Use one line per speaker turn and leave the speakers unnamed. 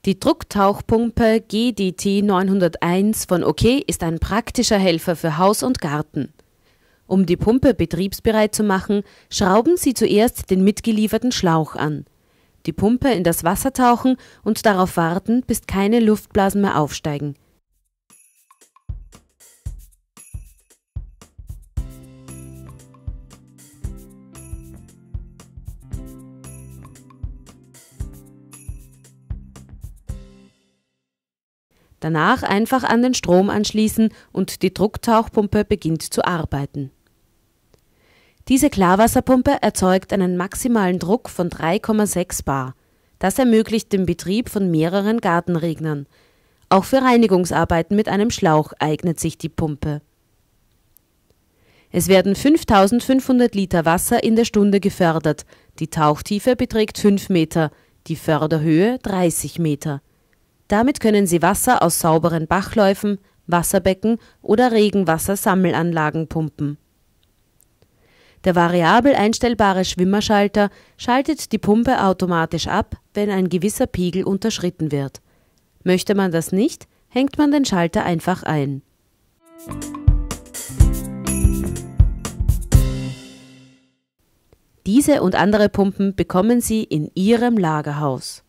Die Drucktauchpumpe GDT 901 von OK ist ein praktischer Helfer für Haus und Garten. Um die Pumpe betriebsbereit zu machen, schrauben Sie zuerst den mitgelieferten Schlauch an. Die Pumpe in das Wasser tauchen und darauf warten, bis keine Luftblasen mehr aufsteigen. Danach einfach an den Strom anschließen und die Drucktauchpumpe beginnt zu arbeiten. Diese Klarwasserpumpe erzeugt einen maximalen Druck von 3,6 bar. Das ermöglicht den Betrieb von mehreren Gartenregnern. Auch für Reinigungsarbeiten mit einem Schlauch eignet sich die Pumpe. Es werden 5500 Liter Wasser in der Stunde gefördert. Die Tauchtiefe beträgt 5 Meter, die Förderhöhe 30 Meter. Damit können Sie Wasser aus sauberen Bachläufen, Wasserbecken oder Regenwassersammelanlagen pumpen. Der variabel einstellbare Schwimmerschalter schaltet die Pumpe automatisch ab, wenn ein gewisser Pegel unterschritten wird. Möchte man das nicht, hängt man den Schalter einfach ein. Diese und andere Pumpen bekommen Sie in Ihrem Lagerhaus.